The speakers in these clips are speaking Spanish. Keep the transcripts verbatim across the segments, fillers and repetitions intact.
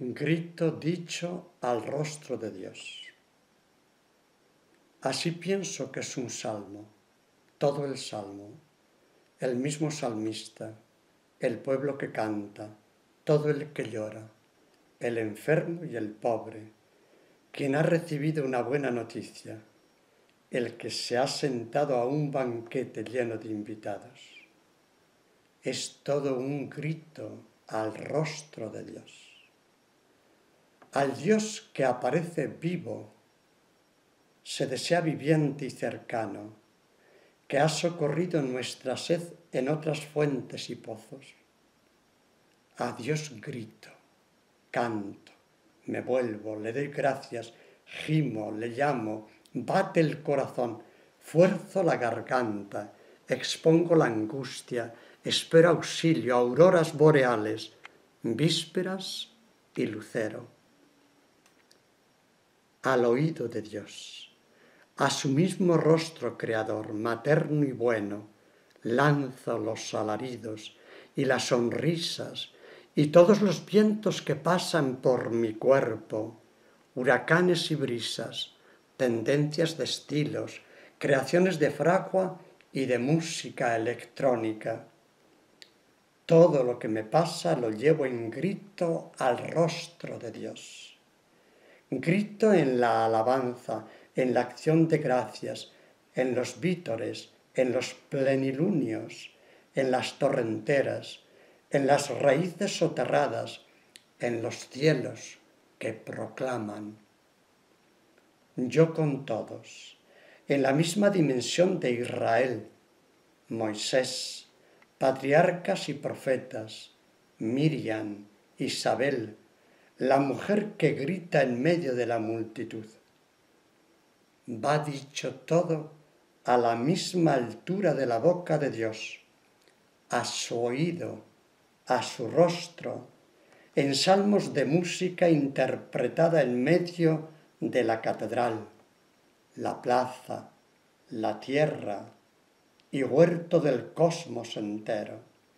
Grito dicho al rostro de Dios. Así pienso que es un salmo, todo el salmo, el mismo salmista, el pueblo que canta, todo el que llora, el enfermo y el pobre, quien ha recibido una buena noticia, el que se ha sentado a un banquete lleno de invitados. Es todo un grito al rostro de Dios. Al Dios que aparece vivo, se desea viviente y cercano, que ha socorrido nuestra sed en otras fuentes y pozos. A Dios grito, canto, me vuelvo, le doy gracias, gimo, le llamo, bate el corazón, fuerzo la garganta, expongo la angustia, espero auxilio, auroras boreales, vísperas y lucero. Al oído de Dios, a su mismo rostro creador, materno y bueno, lanzo los alaridos y las sonrisas y todos los vientos que pasan por mi cuerpo, huracanes y brisas, tendencias de estilos, creaciones de fragua y de música electrónica. Todo lo que me pasa lo llevo en grito al rostro de Dios. Grito en la alabanza, en la acción de gracias, en los vítores, en los plenilunios, en las torrenteras, en las raíces soterradas, en los cielos que proclaman. Yo con todos, en la misma dimensión de Israel, Moisés, patriarcas y profetas, Miriam, Isabel, la mujer que grita en medio de la multitud. Va dicho todo a la misma altura de la boca de Dios, a su oído, a su rostro, en salmos de música interpretada en medio de la catedral, la plaza, la tierra y huerto del cosmos entero.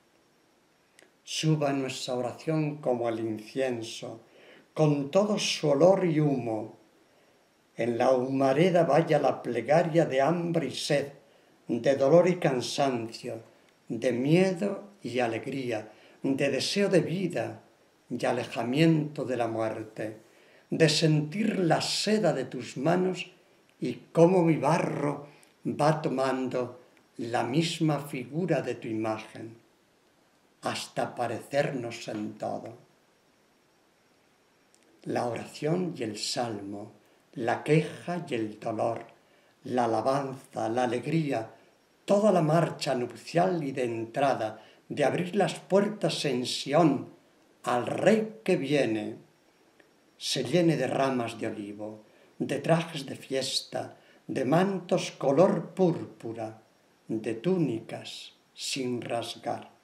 Suba nuestra oración como el incienso, con todo su olor y humo. En la humareda vaya la plegaria de hambre y sed, de dolor y cansancio, de miedo y alegría, de deseo de vida y alejamiento de la muerte, de sentir la seda de tus manos y cómo mi barro va tomando la misma figura de tu imagen, hasta parecernos en todo. La oración y el salmo, la queja y el dolor, la alabanza, la alegría, toda la marcha nupcial y de entrada, de abrir las puertas en Sión al Rey que viene, se llene de ramas de olivo, de trajes de fiesta, de mantos color púrpura, de túnicas sin rasgar.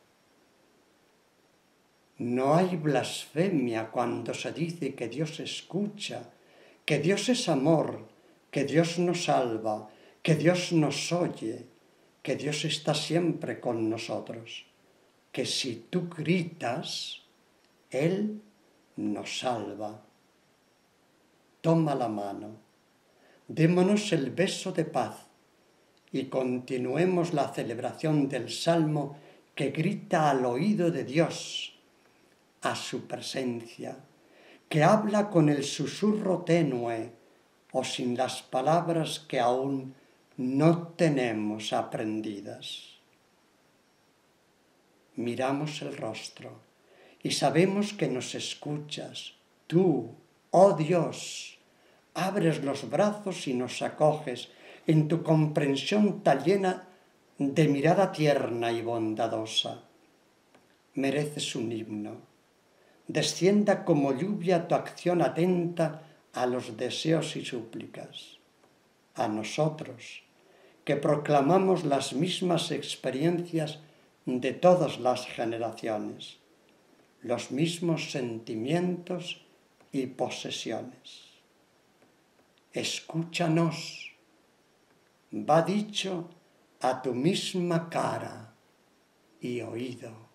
No hay blasfemia cuando se dice que Dios escucha, que Dios es amor, que Dios nos salva, que Dios nos oye, que Dios está siempre con nosotros, que si tú gritas, Él nos salva. Toma la mano, démonos el beso de paz y continuemos la celebración del salmo que grita al oído de Dios, a su presencia, que habla con el susurro tenue o sin las palabras que aún no tenemos aprendidas. Miramos el rostro y sabemos que nos escuchas. Tú, oh Dios, abres los brazos y nos acoges en tu comprensión tan llena de mirada tierna y bondadosa. Mereces un himno. Descienda como lluvia tu acción atenta a los deseos y súplicas. A nosotros, que proclamamos las mismas experiencias de todas las generaciones, los mismos sentimientos y posesiones. Escúchanos, va dicho a tu misma cara y oído.